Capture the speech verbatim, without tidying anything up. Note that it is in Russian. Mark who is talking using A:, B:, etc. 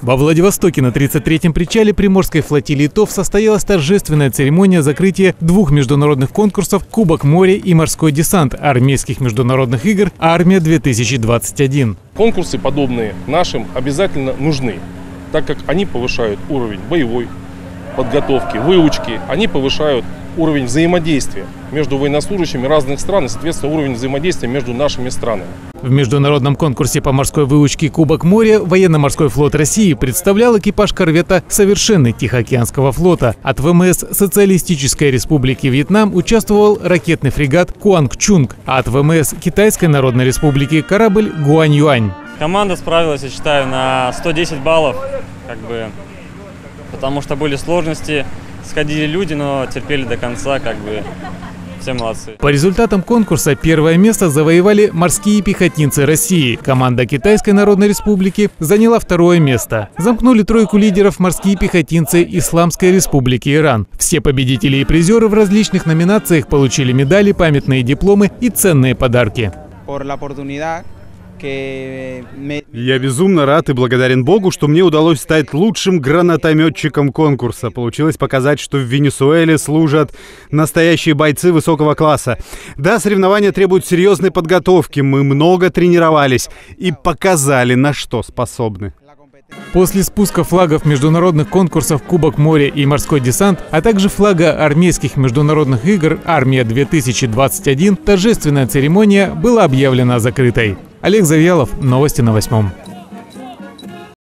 A: Во Владивостоке на тридцать третьем причале Приморской флотилии ТОВ состоялась торжественная церемония закрытия двух международных конкурсов «Кубок моря» и «Морской десант» армейских международных игр «Армия-две тысячи двадцать один».
B: Конкурсы, подобные нашим, обязательно нужны, так как они повышают уровень боевой подготовки, выучки, они повышают уровень взаимодействия между военнослужащими разных стран и, соответственно, уровень взаимодействия между нашими странами.
A: В международном конкурсе по морской выучке «Кубок моря» военно-морской флот России представлял экипаж корвета «Совершенный» Тихоокеанского флота. От ВМС Социалистической Республики Вьетнам участвовал ракетный фрегат «Куанг Чунг», а от ВМС Китайской Народной Республики корабль «Гуань Юань».
C: Команда справилась, я считаю, на сто десять баллов, как бы, потому что были сложности, сходили люди, но терпели до конца, как бы. Все молодцы.
A: По результатам конкурса первое место завоевали морские пехотинцы России. Команда Китайской Народной Республики заняла второе место. Замкнули тройку лидеров морские пехотинцы Исламской Республики Иран. Все победители и призеры в различных номинациях получили медали, памятные дипломы и ценные подарки.
D: Я безумно рад и благодарен Богу, что мне удалось стать лучшим гранатометчиком конкурса. Получилось показать, что в Венесуэле служат настоящие бойцы высокого класса. Да, соревнования требуют серьезной подготовки. Мы много тренировались и показали, на что способны.
A: После спуска флагов международных конкурсов «Кубок моря» и «Морской десант», а также флага армейских международных игр «Армия-две тысячи двадцать один», торжественная церемония была объявлена закрытой. Олег Завьялов, новости на восьмом.